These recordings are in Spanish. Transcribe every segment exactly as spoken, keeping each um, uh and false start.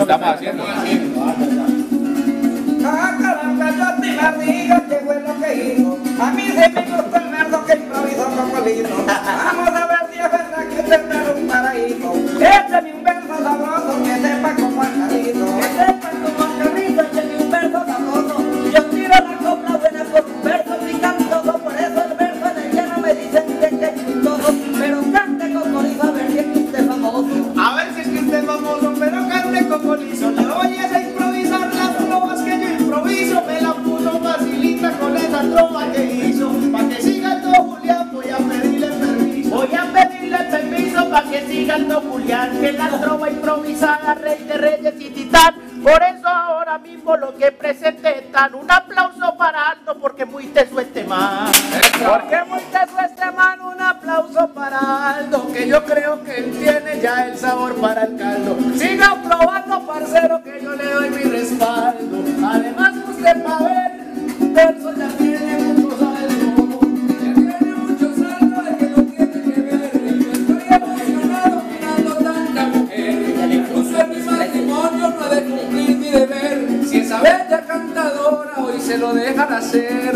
Lo estamos haciendo. Ah, caramba, yo te imagino que fue lo que hizo. A mí se me gusta el nardo que improvisó Cocolito. Vamos a ver si es verdad que tendrá un paraíso. Échame un verso sabroso que sepa como el carrito. Que sepa como el carrito, échame un verso sabroso. Yo tiro la copla buena por un verso picantoso. Por eso el verso en el llano me dicen que es chistoso. Pero cante Cocolito a ver si es que usted es famoso. A ver si es que usted es famoso, pero cante Cocolito. Le oyes a improvisar las trovas que yo improviso. Me la puso facilita con esa trova que hizo. Pa' que siga el don Julián voy a pedirle permiso. Voy a pedirle permiso para que siga el don Julián, que es la trova improvisada, rey de reyes y titán. Por eso ahora mismo lo que presente tan un aplauso para Aldo, porque muy teso este man. Porque muy teso este man, un aplauso para Aldo, que yo creo que él tiene ya el sabor para el caldo. Siga probando, parcero, que yo le doy mi respaldo. Además usted va a ver, verso ya tiene mucho saldo. Ya tiene mucho saldo de que no tiene que ver. Yo estoy emocionado mirando tanta mujer. Incluso en mi matrimonio no he de cumplir mi deber. Si esa bella cantadora hoy se lo dejan hacer.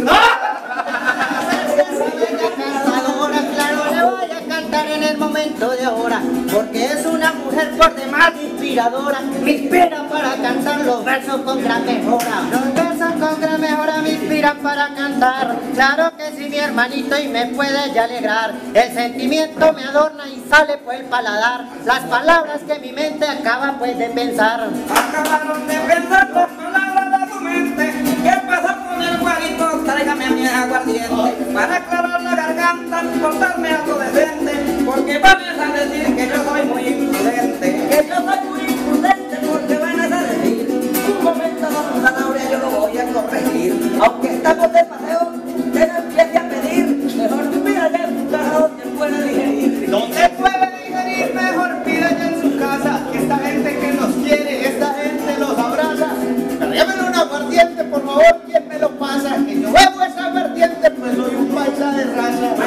Cantadora, claro, le voy a cantar en el momento de ahora, porque es una mujer por demás inspiradora. Me inspira para cantar los versos con gran mejora. Los versos con gran mejora me inspiran para cantar. Claro que sí, mi hermanito, y me puede ya alegrar. El sentimiento me adorna y sale por el paladar. Las palabras que mi mente acaba pues de pensar. Acabaron de pensar las palabras de tu mente. ¿Qué pasa con el guarito? Tráigame a mi aguardiente para aclarar la garganta, contarme algo decente, porque van a decir que yo soy muy imprudente. Que yo soy muy imprudente, porque van a decir. Un momento, don Zanahoria, yo lo voy a corregir. Aunque estamos de paseo, usted no empiece a pedir. Mejor mira ya en su casa donde puede digerir. ¿Dónde puede digerir? Mejor pida ya en su casa. Que esta gente que nos quiere, esta gente los abraza. Pero llámenle un aguardiente, por favor, ¿quién me lo pasa? Que yo bebo esa aguardiente, pues soy un paisa de raza.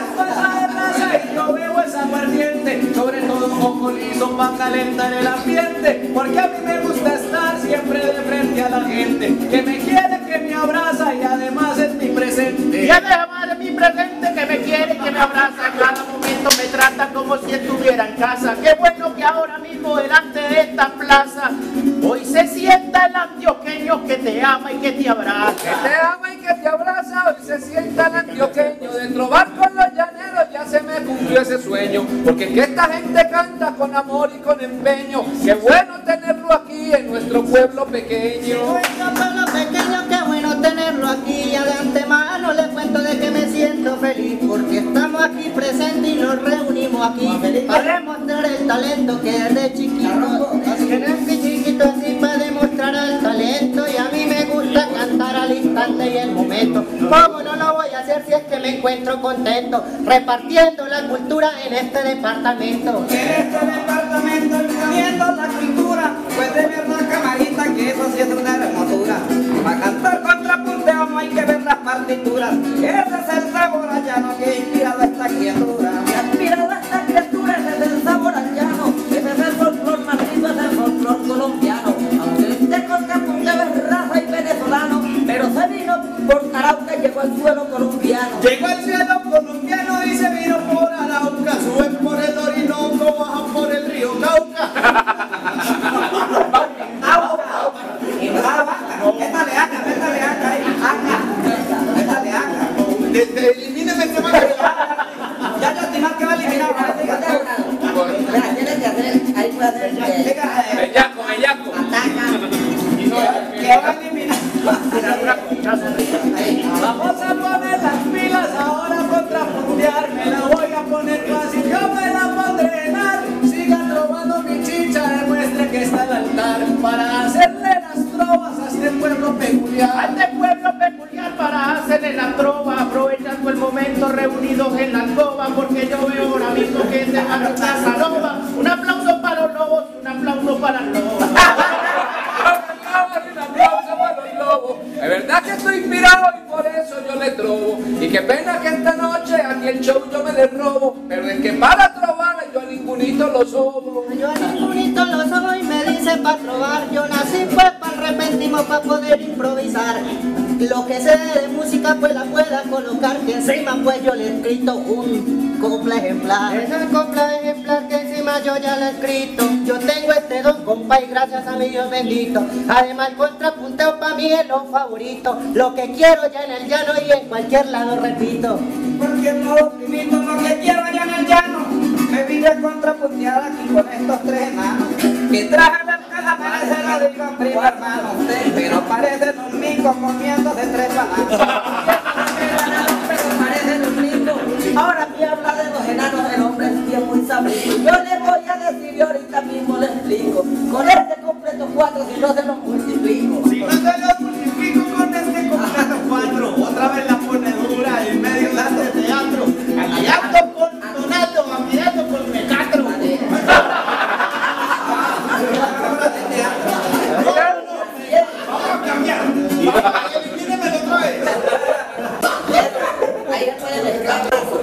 Y yo veo esa aguardiente, sobre todo Cocolito, para calentar el ambiente, porque a mí me gusta estar siempre de frente a la gente, que me quiere, que me abraza y además es mi presente. Y además de mi presente, que me quiere, que me abraza, a cada momento me trata como si estuviera en casa. Qué bueno que ahora mismo delante de esta plaza hoy se sienta el antioqueño que te ama y que te abraza. Que te ama y que te abraza, hoy se sienta el antioqueño. De trobar con los llaneros ya se me cumplió ese sueño, porque que esta gente canta con amor y con empeño. Qué bueno tenerlo aquí en nuestro pueblo pequeño. Nuestro pueblo pequeño, qué bueno tenerlo aquí. Ya de antemano les cuento de que me siento feliz, porque estamos aquí presentes y nos reunimos aquí para demostrar el talento que desde chiquito, que desde chiquito así para demostrar el talento. Y a mí me gusta cantar al instante y el momento. ¿Cómo no lo voy a hacer si es que me encuentro contento repartiendo la cultura en este departamento? En este departamento viviendo la cultura, pues de verdad, camarita, que eso sí es una hermosura. Para cantar contrapunteo no hay que ver las partituras. Ese es el sabor llano que ha inspirado a esta criatura. Me ha inspirado a esta criatura, ese es el sabor al llano. Ese es el folclor martino, ese es el folclor colombiano. Aunque este contrapunteo es raza y venezolano, pero se vino por Arauca y llegó al suelo colombiano. Llegó al cielo colombiano y se vino por Arauca. Suben por el Orinoco, bajan por el río Cauca. Métale acá, métale acá ahí, acá, métale acá. Elimíneme este man. Ya yo estimar que va a eliminar. Mira, tienes que hacer, ahí puede hacer que Bellaco, bellaco. Que va a eliminar. Vamos a poner las pilas ahora contrapuntear. Me la voy a poner fácil, yo me la pondré en ar. Sigan robando mi chicha, demuestre que está el altar para hacerle las trovas a este pueblo peculiar. A este pueblo peculiar para hacerle la trova, aprovechando el momento reunidos en la alcoba, porque yo veo ahora mismo que se va a notar Salova. Un aplauso para los lobos, un aplauso para los lobos. Un aplauso para los lobos. Es verdad que estoy inspirado y por eso yo le trobo. Y qué pena que esta noche aquí el show yo me le robo, pero es que para trobar yo a ningún ningunito lo somos. Yo a ningunito lo soy, me dicen pa' trobar. Yo nací pues para repentimos para poder improvisar. Lo que sé de música pues la pueda colocar, que encima pues yo le he escrito un copla ejemplar. Ese copla ejemplar que encima yo ya lo he escrito. Yo tengo este don, compa, y gracias a mi Dios bendito. Además el contrapunteo para mí es lo favorito. Lo que quiero ya en el llano y en cualquier lado repito. Cualquier lado primito, lo que quiero ya en el llano. Me vine contrapunteada aquí con estos tres enanos. Que traje la caja parece la de Iván Primo hermano. Pero parece un mico comiendo de tres bananas. Pero parecen un lindo. Ahora aquí habla de los enanos del hombre, es bien muy sabido. Yo les voy a decir y ahorita mismo les explico. Con este completo cuatro, si no se los multiplico. Si no se los multiplico con este completo cuatro, otra vez la pone dura en medio de este teatro. Aliando con Donato, amigando con Mecatro. Vamos a cambiar. Y elimínenmelo otra vez. Ahí pueden estar.